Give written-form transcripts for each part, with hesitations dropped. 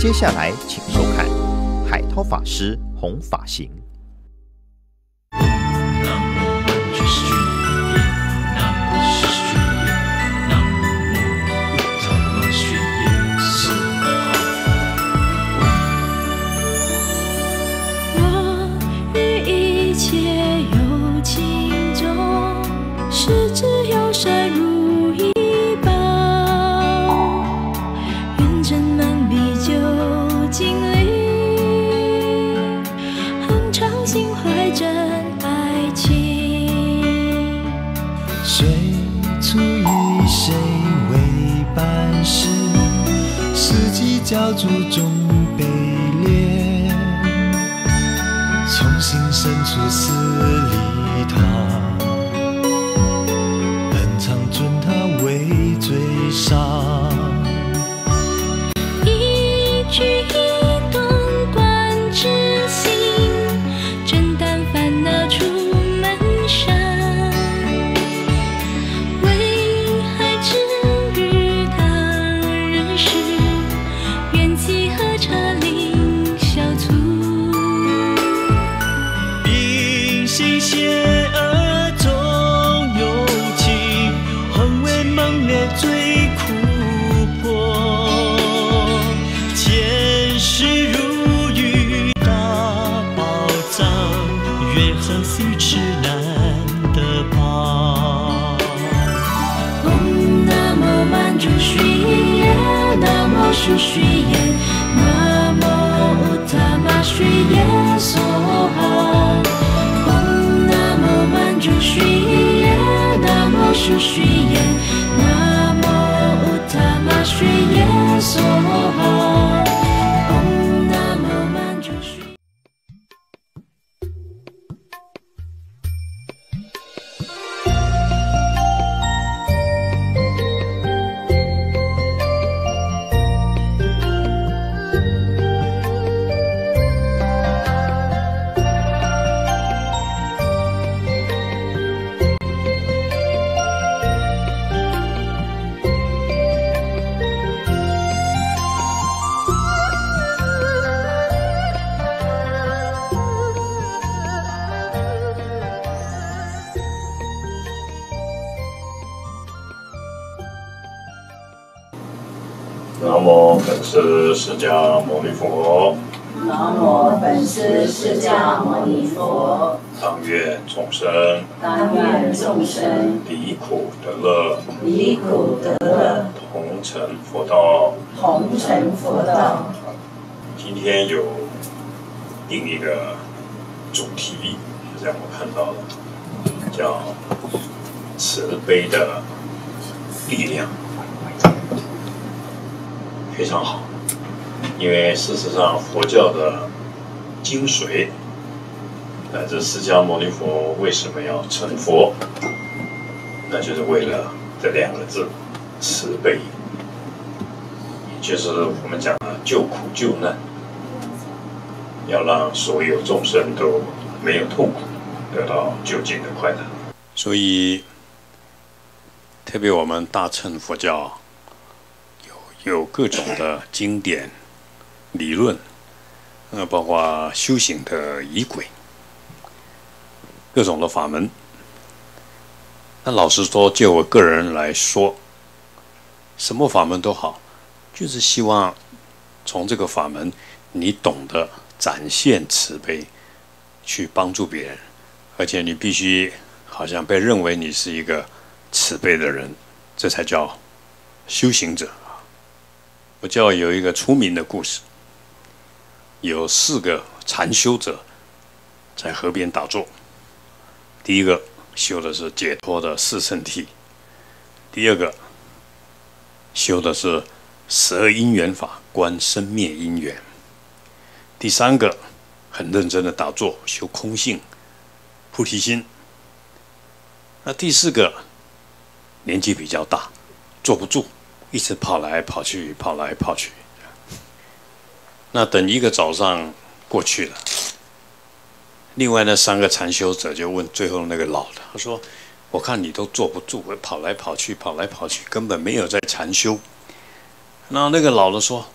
接下来请收看海涛法师弘法行。 教主终被炼，从心深处死里他，本常尊他为最上。 一举一动观之心，真担烦恼出门上。为害之日当人世，缘起何差令消除。 因心邪恶终有情，恒为猛烈最苦迫。前世如遇大宝藏，缘何须迟难得拔。 嗡南无曼珠须耶，南无须须耶，南无乌塔玛须耶梭哈。嗡南无曼珠须耶，南无须须耶，南无乌塔玛须耶梭哈。嗡南无曼珠须。 南无本师释迦牟尼佛。 南无本师释迦牟尼佛。 当愿众生当愿众生离苦得乐， 离苦得乐， 同成佛道。 同成佛道。 今天有另一个主题，让我看到了，叫慈悲的力量。非常好，因为事实上佛教的精髓，乃至释迦牟尼佛为什么要成佛，那就是为了这两个字——慈悲，也就是我们讲的救苦救难，要让所有众生都没有痛苦，得到究竟的快乐。所以，特别我们大乘佛教。有各种的经典理论，包括修行的仪轨，各种的法门。那老实说，就我个人来说，什么法门都好，就是希望从这个法门，你懂得展现慈悲，去帮助别人，而且你必须好像被认为你是一个慈悲的人，这才叫修行者。佛教有一个出名的故事，有4个禅修者在河边打坐。第一个修的是解脱的四圣谛，第二个修的是12因缘法，观生灭因缘，第三个很认真的打坐修空性菩提心，那第4个年纪比较大，坐不住，一直跑来跑去，跑来跑去。那等一个早上过去了，另外那3个禅修者就问最后那个老的，他说：“我看你都坐不住，跑来跑去，跑来跑去，根本没有在禅修。”然后那个老的说：“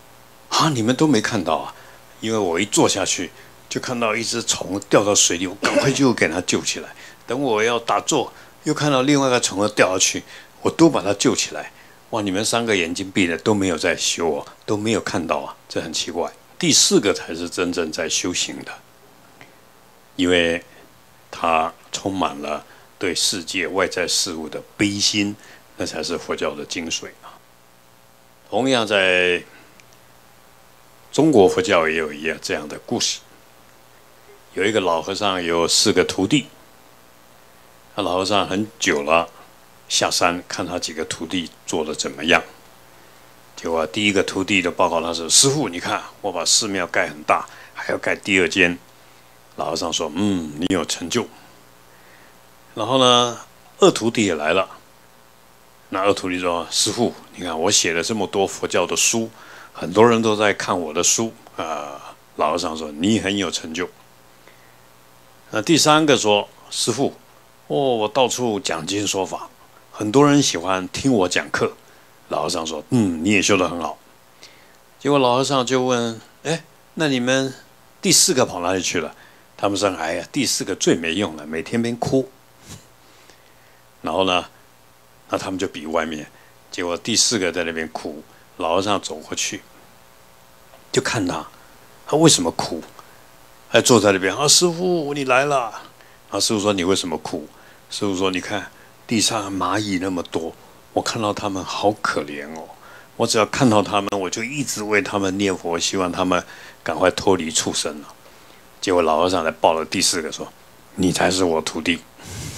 啊，你们都没看到啊？因为我一坐下去，就看到一只虫掉到水里，我赶快就给它救起来。等我要打坐，又看到另外一个虫掉下去，我都把它救起来。哇，你们3个眼睛闭着都没有在修啊，都没有看到啊，这很奇怪。第4个才是真正在修行的，因为他充满了对世界外在事物的悲心，那才是佛教的精髓啊。同样，在中国佛教也有一样这样的故事。有一个老和尚有4个徒弟，那老和尚很久了，下山看他几个徒弟做得怎么样。结果第一个徒弟的报告他说：“师父，你看我把寺庙盖很大，还要盖第2间。”老和尚说：“你有成就。”然后呢，2徒弟也来了。那2徒弟说：“师父，你看我写了这么多佛教的书，很多人都在看我的书啊。”老和尚说：“你很有成就。”那第3个说：“师父，我到处讲经说法，很多人喜欢听我讲课。”老和尚说：“你也修得很好。”结果老和尚就问：“那你们第4个跑哪里去了？”他们说：“哎呀，第4个最没用了，每天边哭。”然后呢，那他们就比外面，结果第4个在那边哭。老和尚走过去，就看他为什么哭？还坐在那边啊，师父你来了。啊，师父说：“你为什么哭？”师父说：“你看地上蚂蚁那么多，我看到他们好可怜哦。我只要看到他们，我就一直为他们念佛，希望他们赶快脱离畜生了。”结果老和尚来抱了第4个，说：“你才是我徒弟。”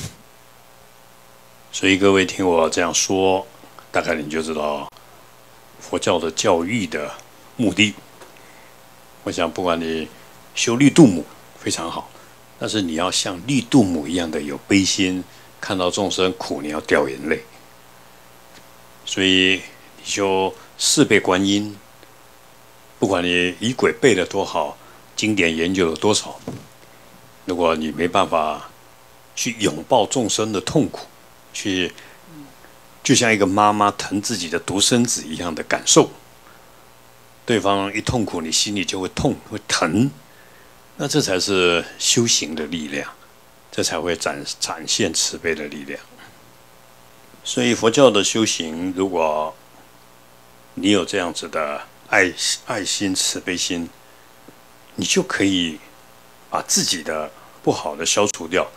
所以各位听我这样说，大概你就知道佛教的教育的目的。我想，不管你修绿度母非常好，但是你要像绿度母一样的有悲心，看到众生苦，你要掉眼泪。所以你修4倍观音，不管你仪轨背得多好，经典研究有多少，如果你没办法去拥抱众生的痛苦，就像一个妈妈疼自己的独生子一样的感受，对方一痛苦，你心里就会痛会疼，那这才是修行的力量，这才会展现慈悲的力量。所以佛教的修行，如果你有这样子的爱心、慈悲心，你就可以把自己的不好的消除掉，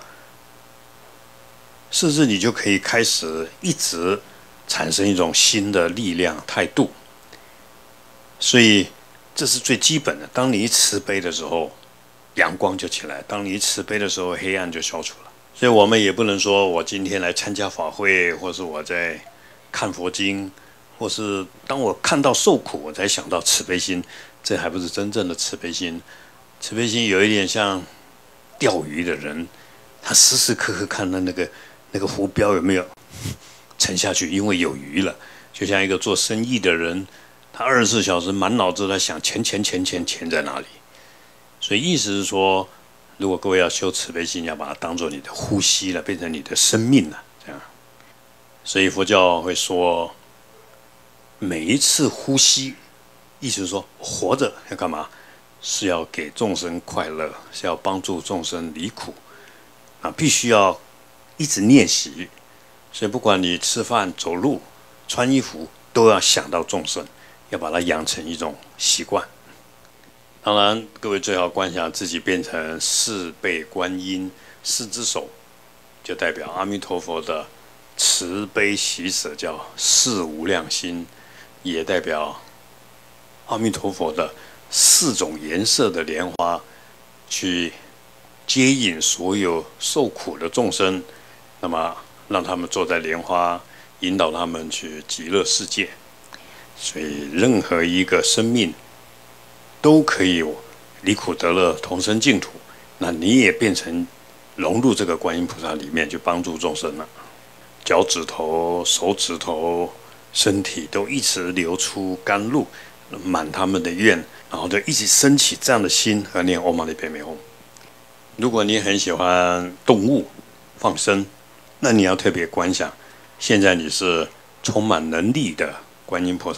甚至你就可以开始一直产生一种新的力量态度。所以这是最基本的。当你慈悲的时候，阳光就起来；当你慈悲的时候，黑暗就消除了。所以我们也不能说我今天来参加法会，或是我在看佛经，或是当我看到受苦，我才想到慈悲心，这还不是真正的慈悲心。慈悲心有一点像钓鱼的人，他时时刻刻看到那个浮标有没有沉下去，因为有鱼了。就像一个做生意的人，他24小时满脑子在想钱在哪里。所以意思是说，如果各位要修慈悲心，要把它当作你的呼吸了，变成你的生命了，这样。所以佛教会说，每一次呼吸，意思是说活着要干嘛？是要给众生快乐，是要帮助众生离苦啊，必须要一直练习。所以不管你吃饭、走路、穿衣服，都要想到众生，要把它养成一种习惯。当然，各位最好观想自己变成4倍观音，4只手就代表阿弥陀佛的慈悲喜舍，叫4无量心，也代表阿弥陀佛的4种颜色的莲花，去接引所有受苦的众生，那么让他们坐在莲花，引导他们去极乐世界。所以任何一个生命都可以离苦得乐，同生净土。那你也变成融入这个观音菩萨里面，去帮助众生了。脚趾头、手指头、身体都一直流出甘露，满他们的愿，然后就一起升起这样的心和念 Om Mani Padme Hum。如果你很喜欢动物放生，那你要特别观想，现在你是充满能力的观音菩萨，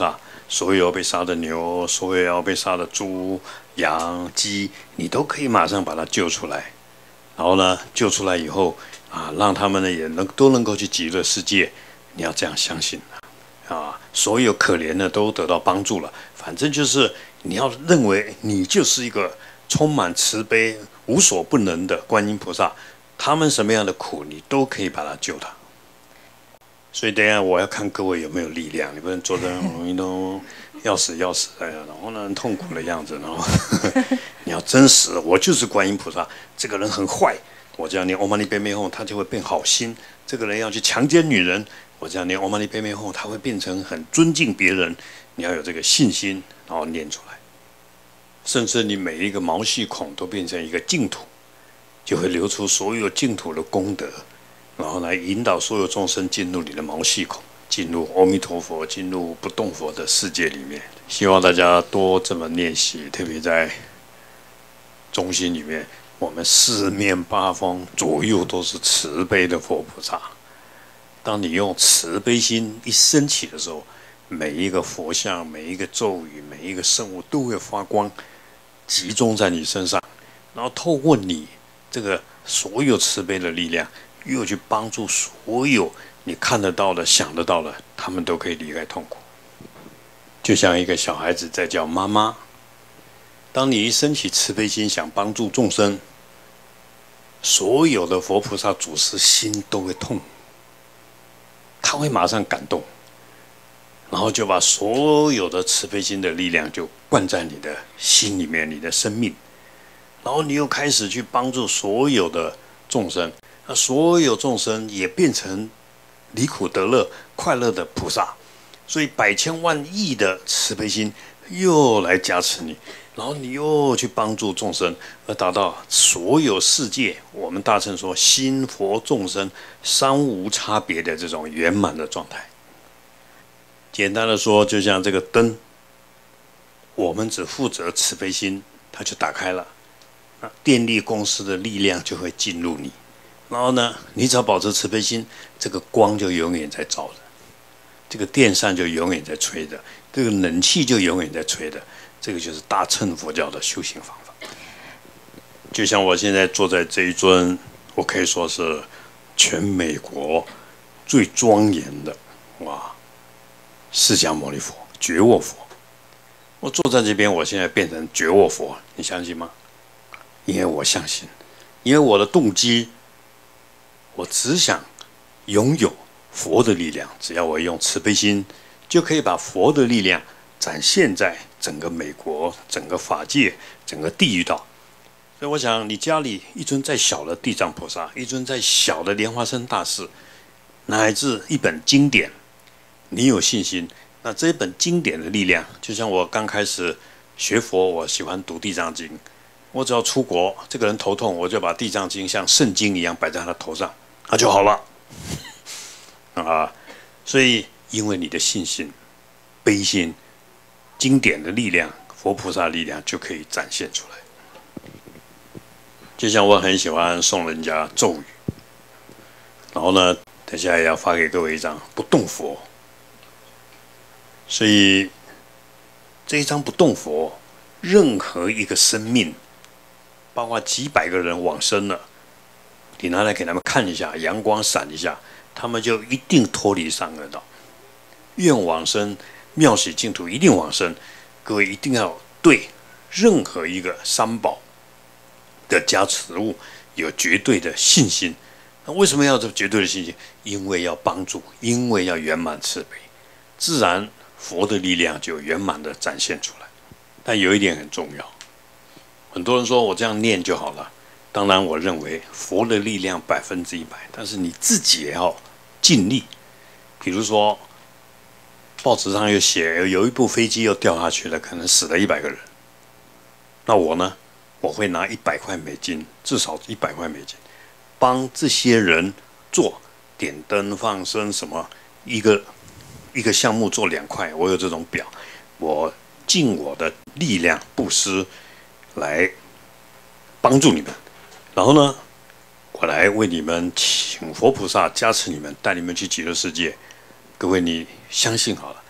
所有要被杀的牛，所有要被杀的猪、羊、鸡，你都可以马上把它救出来。然后呢，救出来以后啊，让他们呢也都能够去极乐世界。你要这样相信啊，所有可怜的都得到帮助了。反正就是你要认为你就是一个充满慈悲、无所不能的观音菩萨，他们什么样的苦，你都可以把它救他。所以等一下我要看各位有没有力量，你不能坐在那都要死要死然后呢很痛苦的样子，然后你要真实，我就是观音菩萨，这个人很坏，我这样念唵嘛呢叭咪吽，他就会变好心。这个人要去强奸女人，我这样念唵嘛呢叭咪吽，他会变成很尊敬别人。你要有这个信心，然后念出来，甚至你每一个毛细孔都变成一个净土，就会流出所有净土的功德，然后来引导所有众生进入你的毛细孔，进入阿弥陀佛、进入不动佛的世界里面。希望大家多这么练习，特别在中心里面，我们四面八方左右都是慈悲的佛菩萨。当你用慈悲心一升起的时候，每一个佛像、每一个咒语、每一个圣物都会发光，集中在你身上，然后透过你这个所有慈悲的力量，又去帮助所有你看得到的、想得到的，他们都可以离开痛苦。就像一个小孩子在叫妈妈，当你一升起慈悲心，想帮助众生，所有的佛菩萨祖师心都会痛，他会马上感动。然后就把所有的慈悲心的力量就灌在你的心里面，你的生命，然后你又开始去帮助所有的众生，那所有众生也变成离苦得乐、快乐的菩萨，所以百千万亿的慈悲心又来加持你，然后你又去帮助众生，而达到所有世界，我们大乘说心佛众生三无差别的这种圆满的状态。简单的说，就像这个灯，我们只负责慈悲心，它就打开了，电力公司的力量就会进入你，然后呢，你只要保持慈悲心，这个光就永远在照着，这个电扇就永远在吹着，这个冷气就永远在吹着，这个就是大乘佛教的修行方法。就像我现在坐在这一尊，我可以说是全美国最庄严的，哇！释迦牟尼佛，觉沃佛。我坐在这边，我现在变成觉沃佛，你相信吗？因为我相信，因为我的动机，我只想拥有佛的力量。只要我用慈悲心，就可以把佛的力量展现在整个美国、整个法界、整个地狱道。所以我想，你家里一尊再小的地藏菩萨，一尊再小的莲花生大士，乃至一本经典，你有信心，那这一本经典的力量，就像我刚开始学佛，我喜欢读地藏经，我只要出国，这个人头痛，我就把地藏经像圣经一样摆在他的头上，他就好了啊。所以因为你的信心、悲心、经典的力量、佛菩萨的力量就可以展现出来。就像我很喜欢送人家咒语，然后呢，等下也要发给各位一张不动佛。所以这一张不动佛，任何一个生命，包括几百个人往生了，你拿来给他们看一下，阳光闪一下，他们就一定脱离三恶道，愿往生，妙喜净土一定往生。各位一定要对任何一个三宝的加持物有绝对的信心。那为什么要这绝对的信心？因为要帮助，因为要圆满慈悲，自然佛的力量就圆满的展现出来。但有一点很重要，很多人说我这样念就好了。当然，我认为佛的力量100%，但是你自己也要尽力。比如说，报纸上又写有一部飞机又掉下去了，可能死了100个人。那我呢？我会拿100块美金，至少100块美金，帮这些人做点灯、放生什么一个项目做2块，我有这种表，我尽我的力量布施来帮助你们，然后呢，我来为你们请佛菩萨加持你们，带你们去极乐世界。各位，你相信好了，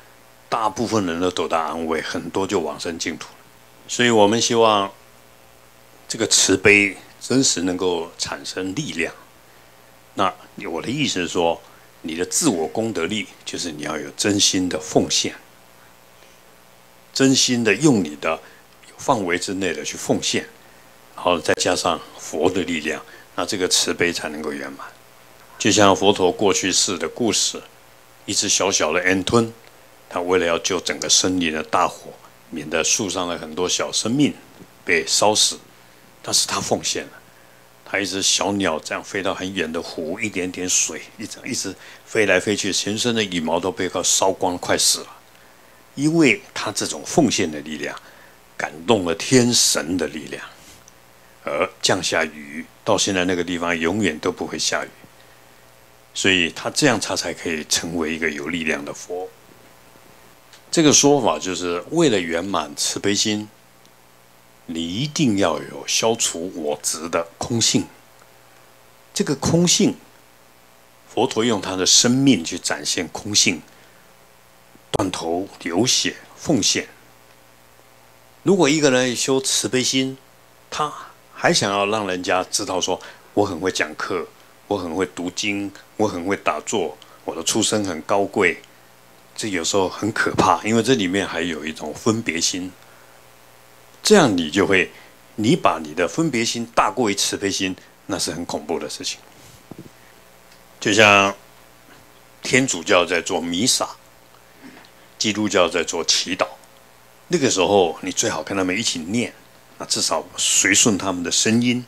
大部分人都得到安慰，很多就往生净土了。所以我们希望这个慈悲真实能够产生力量。那我的意思是说，你的自我功德力就是你要有真心的奉献，真心的用你的范围之内的去奉献，然后再加上佛的力量，那这个慈悲才能够圆满。就像佛陀过去世的故事，一只小小的鹌鹑，他为了要救整个森林的大火，免得树上的很多小生命被烧死，但是他奉献了。他一只小鸟这样飞到很远的湖，一点点水，一直飞来飞去，全身的羽毛都被烧光，快死了。因为他这种奉献的力量，感动了天神的力量，而降下雨，到现在那个地方永远都不会下雨。所以他这样，他才可以成为一个有力量的佛。这个说法就是为了圆满慈悲心，你一定要有消除我执的空性。这个空性，佛陀用他的生命去展现空性，断头流血奉献。如果一个人修慈悲心，他还想要让人家知道说我很会讲课，我很会读经，我很会打坐，我的出身很高贵，这有时候很可怕，因为这里面还有一种分别心。这样你就会，你把你的分别心大过于慈悲心，那是很恐怖的事情。就像天主教在做弥撒，基督教在做祈祷，那个时候你最好跟他们一起念，那至少随顺他们的声音。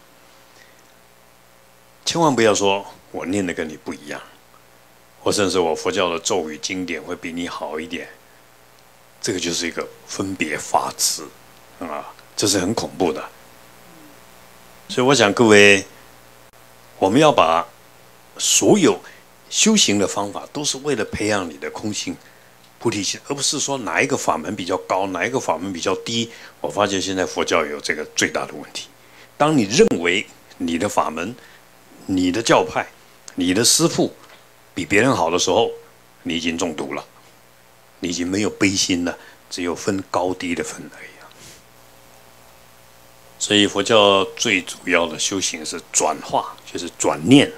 千万不要说我念的跟你不一样，或甚至我佛教的咒语经典会比你好一点，这个就是一个分别法执啊，这是很恐怖的。所以我想各位，我们要把所有修行的方法都是为了培养你的空性菩提心，而不是说哪一个法门比较高，哪一个法门比较低。我发现现在佛教有这个最大的问题，当你认为你的法门、你的教派、你的师父比别人好的时候，你已经中毒了，你已经没有悲心了，只有分高低的分而已。所以佛教最主要的修行是转化，就是转念。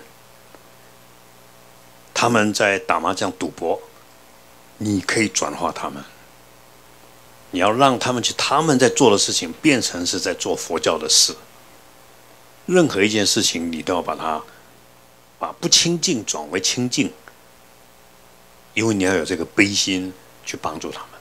他们在打麻将赌博，你可以转化他们，你要让他们去他们在做的事情变成是在做佛教的事。任何一件事情你都要把不清净转为清净，因为你要有这个悲心去帮助他们。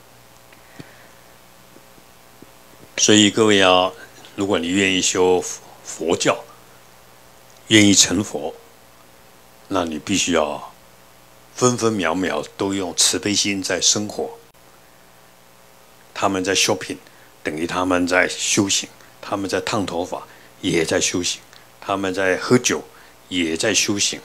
所以各位要，如果你愿意修佛教，愿意成佛，那你必须要分分秒秒都用慈悲心在生活。他们在 shopping， 等于他们在修行；他们在烫头发，也在修行；他们在喝酒，也在修行。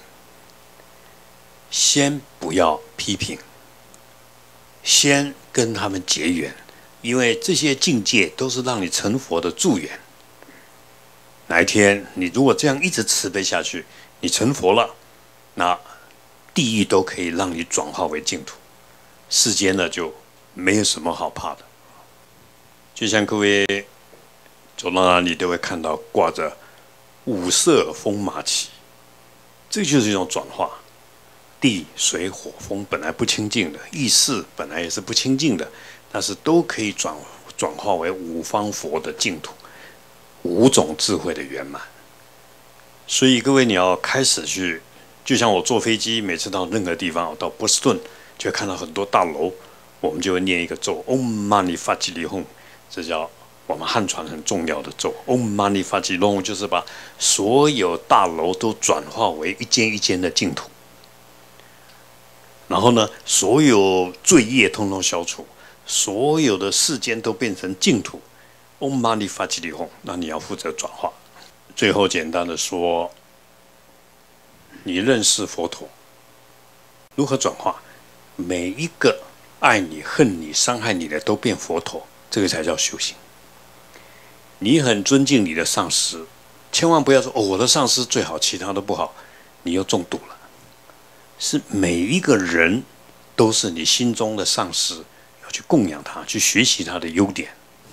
先不要批评，先跟他们结缘，因为这些境界都是让你成佛的助缘。哪一天你如果这样一直慈悲下去，你成佛了，那地狱都可以让你转化为净土，世间呢就没有什么好怕的。就像各位走到哪里都会看到挂着五色风马旗，这就是一种转化。地水火风本来不清净的，意识本来也是不清净的，但是都可以转化为五方佛的净土，五种智慧的圆满。所以各位你要开始去，就像我坐飞机，每次到任何地方，我到波士顿就会看到很多大楼，我们就会念一个咒 Om Mani Padme Hum， 这叫我们汉传很重要的咒。Om Mani Padme Hum 就是把所有大楼都转化为一间一间的净土，然后呢，所有罪业通通消除，所有的世间都变成净土。Om Mani Padme Hum， 那你要负责转化。最后简单的说，你认识佛陀，如何转化？每一个爱你、恨你、伤害你的都变佛陀，这个才叫修行。你很尊敬你的上司，千万不要说哦，我的上司最好，其他都不好，你又中毒了。是每一个人都是你心中的上司，要去供养他，去学习他的优点。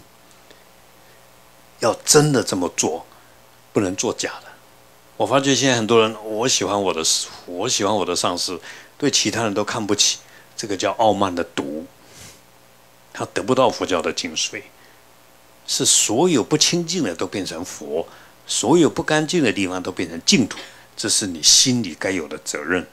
要真的这么做，不能做假的。我发觉现在很多人，我喜欢我的上司，对其他人都看不起，这个叫傲慢的毒。他得不到佛教的精髓，是所有不清净的都变成佛，所有不干净的地方都变成净土，这是你心里该有的责任。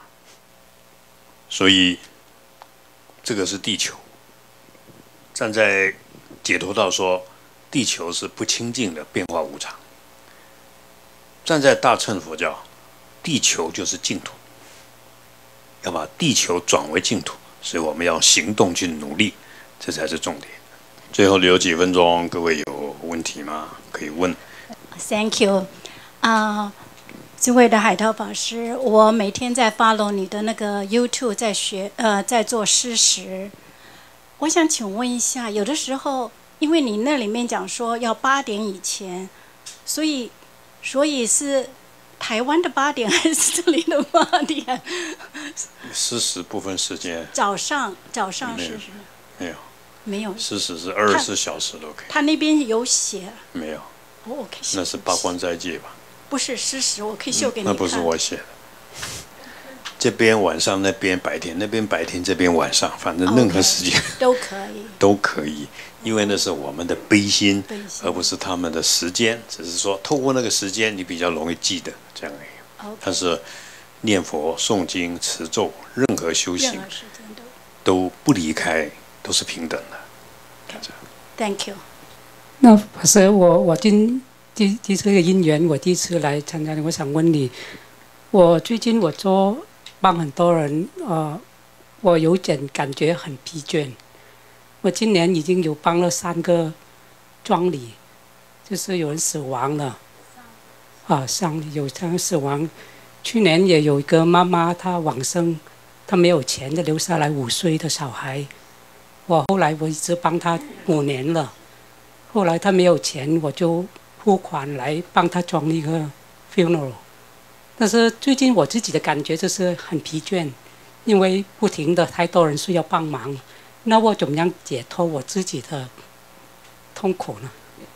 所以，这个是地球。站在解脱道说，地球是不清净的，变化无常。站在大乘佛教，地球就是净土，要把地球转为净土，所以我们要行动去努力，这才是重点。最后留几分钟，各位有问题吗？可以问。 Thank you，智慧的海涛法师，我每天在 follow 你的那个 YouTube， 在做施食。我想请问一下，有的时候，因为你那里面讲说要8点以前，所以是台湾的8点还是这里的8点？ 施食部分时间。 早上施食。没有。施食是 24小时都可以。 他那边有写。 没有。 我可以写。 那是八关斋戒吧？ 不是施食，我可以秀给你看。 那不是我写的。这边晚上，那边白天，那边白天，这边晚上，反正任何时间都可以。 都可以，因为那是我们的悲心，而不是他们的时间。只是说，透过那个时间，你比较容易记得这样而已。但是念佛、诵经、持咒，任何修行都不离开，都是平等的。 Thank you。 那法师，我这次的因缘，我第一次来参加，我想问你，我最近帮很多人，我有点感觉很疲倦。我今年已经有帮了3个葬礼，就是有人死亡了，丧礼有人死亡。去年也有一个妈妈，她往生，她没有钱的留下来5岁的小孩。后来我一直帮她5年了，后来她没有钱，我就付款来帮她装一个 funeral。但是最近我自己的感觉就是很疲倦，因为不停的太多人需要帮忙，那我怎么样解脱我自己的痛苦呢？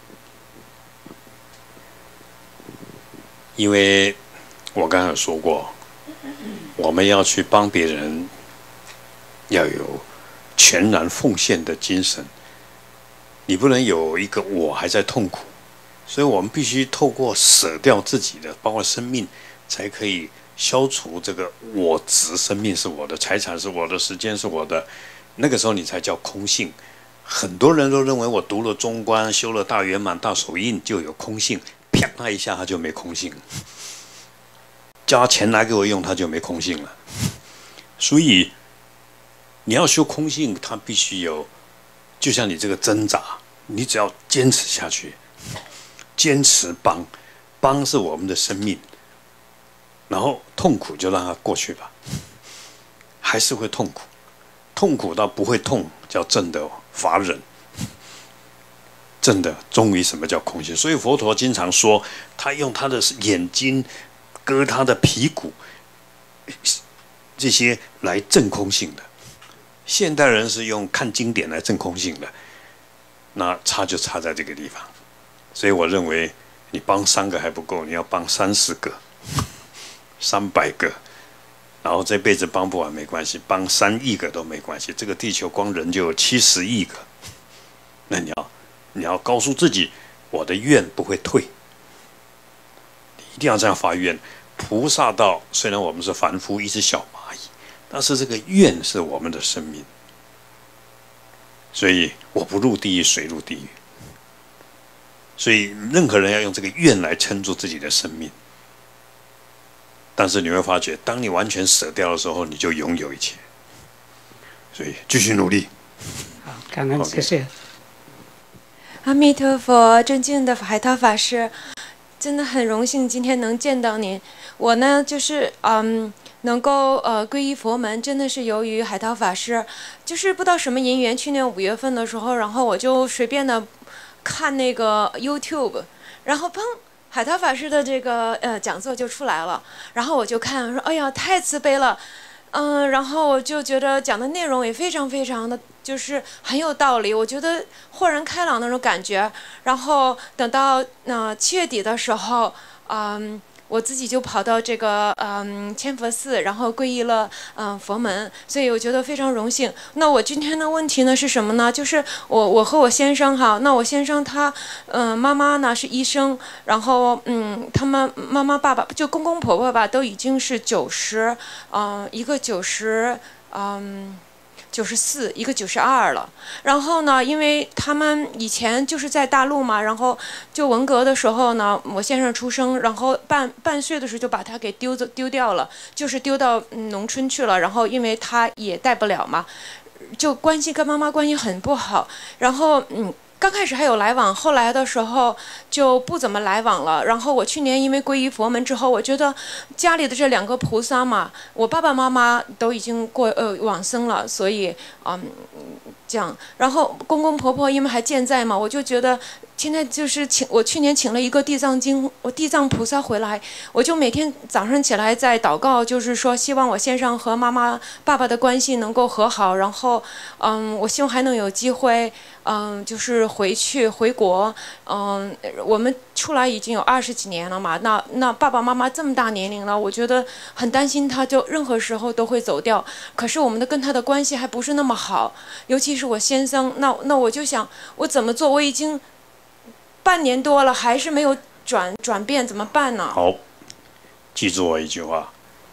因为我刚才说过，我们要去帮别人，要有全然奉献的精神，你不能有一个我还在痛苦，所以我们必须透过舍掉自己的，包括生命，才可以消除这个我执，生命是我的，财产是我的，时间是我的，那个时候你才叫空性。很多人都认为我读了中观，修了大圆满、大手印就有空性，啪他一下他就没空性，叫他钱拿给我用，他就没空性了。所以你要修空性，他必须有，就像你这个挣扎，你只要坚持下去，坚持帮是我们的生命。然后痛苦就让它过去吧，还是会痛苦，痛苦到不会痛，叫正的法忍，正的终于什么叫空性。所以佛陀经常说，他用他的眼睛割他的皮骨，这些来证空性的。现代人是用看经典来证空性的，那差就差在这个地方。所以我认为，你帮3个还不够，你要帮30个。300个，然后这辈子帮不完没关系，帮3亿个都没关系。这个地球光人就有70亿个，那你要告诉自己，我的愿不会退，你一定要这样发愿。菩萨道虽然我们是凡夫，一只小蚂蚁，但是这个愿是我们的生命，所以我不入地狱，谁入地狱？所以任何人要用这个愿来撑住自己的生命。但是你会发觉，当你完全舍掉的时候，你就拥有一切。所以继续努力。 好，感恩，谢谢。 阿弥陀佛，尊敬的海涛法师，真的很荣幸今天能见到您。我呢，就是能够皈依佛门，真的是由于海涛法师，就是不知道什么因缘，去年5月份的时候，然后我就随便的看那个 YouTube， 然后砰。海涛法师的这个讲座就出来了，然后我就看说，哎呀，太慈悲了， 然后我就觉得讲的内容也非常非常的就是很有道理，我觉得豁然开朗那种感觉。然后等到7月底的时候，我自己就跑到这个千佛寺，然后皈依了佛门，所以我觉得非常荣幸。那我今天的问题呢是什么呢？就是我和我先生哈，那我先生他妈妈呢是医生，然后他们妈妈爸爸就公公婆婆吧都已经是90，一个94，一个92了。然后呢，因为他们以前就是在大陆嘛，然后就文革的时候呢，我先生出生，然后半岁的时候就把他给丢掉了，就是丢到农村去了。然后因为他也带不了嘛，就跟妈妈关系很不好。然后刚开始还有来往，后来的时候就不怎么来往了。然后我去年因为皈依佛门之后，我觉得家里的这2个菩萨嘛，我爸爸妈妈都已经往生了，所以这样。然后公公婆婆因为还健在嘛，我就觉得现在就是我去年请了一个地藏菩萨回来，我就每天早上起来在祷告，就是说希望我先生和妈妈爸爸的关系能够和好。然后我希望还能有机会就是回国。我们出来已经有20几年了嘛，那爸爸妈妈这么大年龄了，我觉得很担心他就任何时候都会走掉。可是我们跟他的关系还不是那么好，尤其是我先生，那我就想我怎么做？我已经半年多了，还是没有转变，怎么办呢？ 好，记住我一句话：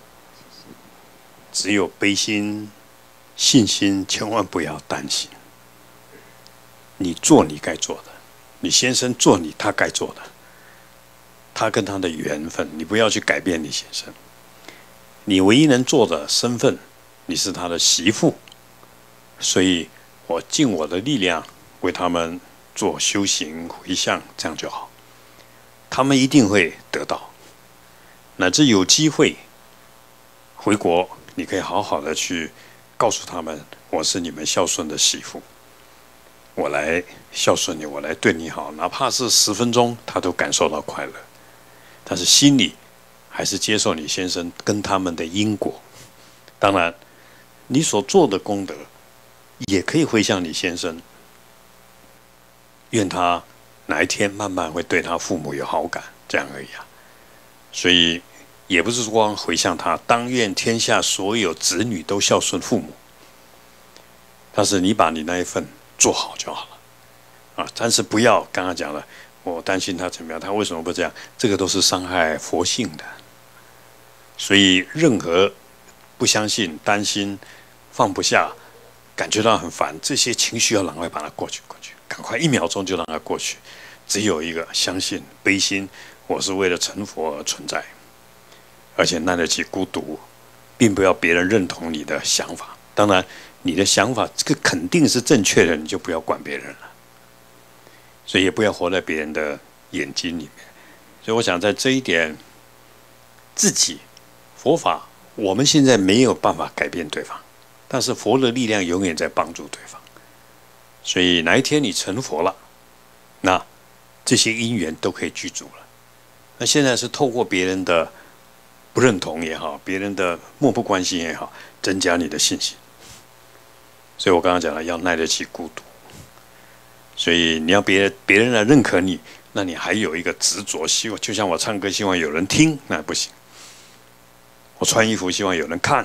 只有悲心、信心，千万不要担心。你做你该做的，你先生做他该做的，他跟他的缘分，你不要去改变你先生。你唯一能做的身份，你是他的媳妇，所以我尽我的力量为他们做修行回向，这样就好。他们一定会得到，乃至有机会回国，你可以好好的去告诉他们，我是你们孝顺的媳妇，我来孝顺你，我来对你好，哪怕是10分钟，他都感受到快乐。但是心里还是接受你先生跟他们的因果。当然，你所做的功德也可以回向你先生，愿他哪一天慢慢会对他父母有好感，这样而已啊。所以也不是光回向他，当愿天下所有子女都孝顺父母。但是你把你那一份做好就好了啊！但是不要刚刚讲了，我担心他怎么样，他为什么不这样？这个都是伤害佛性的。所以任何不相信、担心、放不下、感觉到很烦，这些情绪要赶快把它过去，赶快1秒钟就让它过去。只有一个相信、悲心，我是为了成佛而存在，而且耐得起孤独，并不要别人认同你的想法。当然，你的想法这个肯定是正确的，你就不要管别人了。所以也不要活在别人的眼睛里面。所以我想在这一点，自己佛法，我们现在没有办法改变对方，但是佛的力量永远在帮助对方。所以哪一天你成佛了，那这些因缘都可以具足了。那现在是透过别人的不认同也好，别人的漠不关心也好，增加你的信心。所以我刚刚讲了，要耐得起孤独。所以你要别人来认可你，那你还有一个执着，希望就像我唱歌希望有人听，那不行。我穿衣服希望有人看，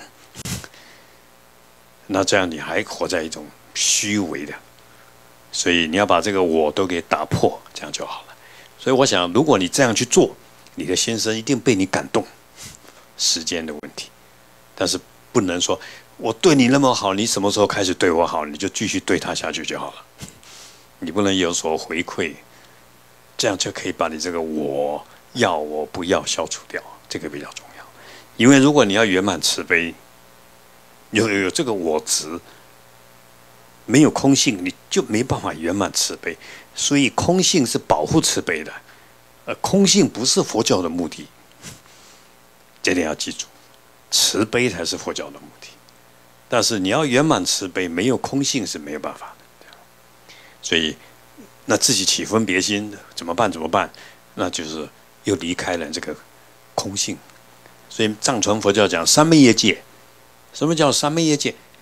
那这样你还活在一种虚伪的。所以你要把这个我都给打破，这样就好了。所以我想，如果你这样去做，你的先生一定被你感动。时间的问题，但是不能说我对你那么好，你什么时候开始对我好，你就继续对他下去就好了。你不能有所回馈，这样就可以把你这个我要我不要消除掉，这个比较重要。因为如果你要圆满慈悲，有这个我执，没有空性，你就没办法圆满慈悲。所以空性是保护慈悲的，空性不是佛教的目的。这点要记住，慈悲才是佛教的目的。但是你要圆满慈悲，没有空性是没有办法的。所以，那自己起分别心怎么办？那就是又离开了这个空性。所以藏传佛教讲三昧业界， 什么叫三昧业界？